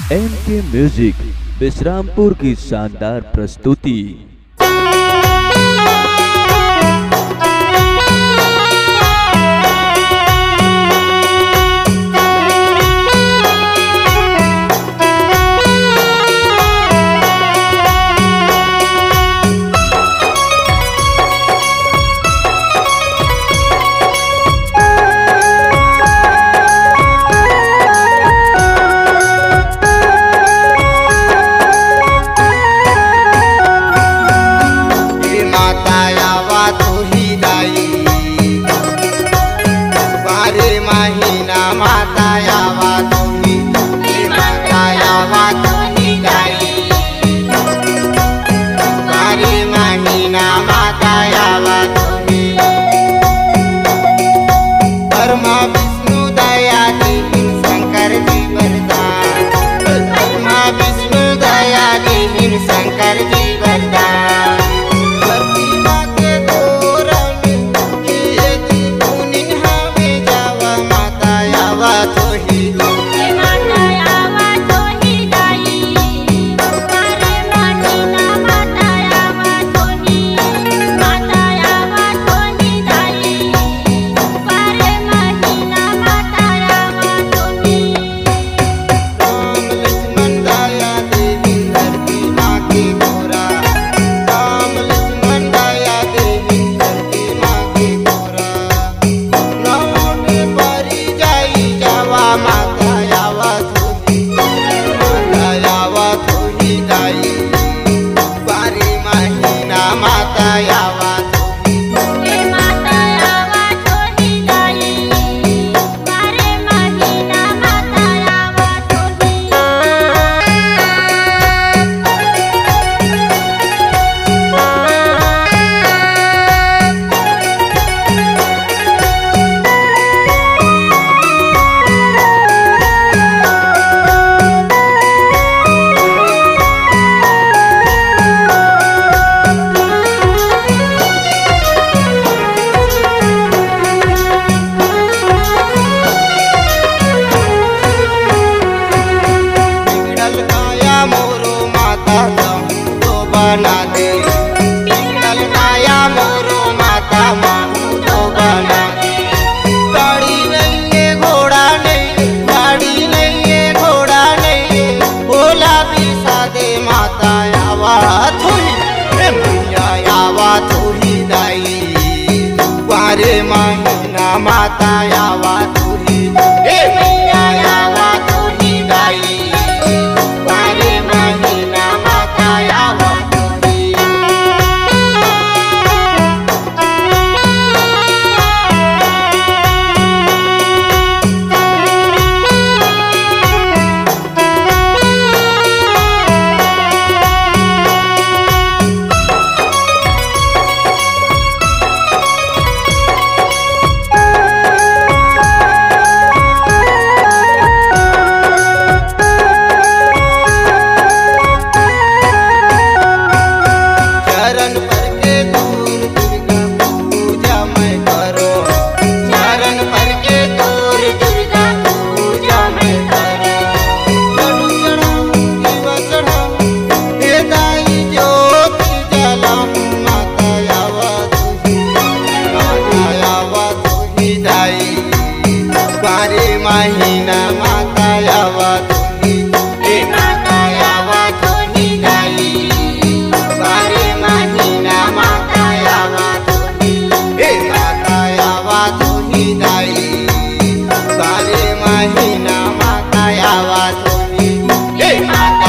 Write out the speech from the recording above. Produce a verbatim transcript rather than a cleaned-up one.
M के music Vishrampur की शानदार प्रस्तुति। माता यावा तुही ए मैया यावा तुही दाई वारे महिना माता यावा तुही। महिना माता यावा तुही ए माता यावा तुही दाई वारे महिना माता यावा तुही ए माता यावा तुही दाई वारे महिना माता यावा तुही ए माता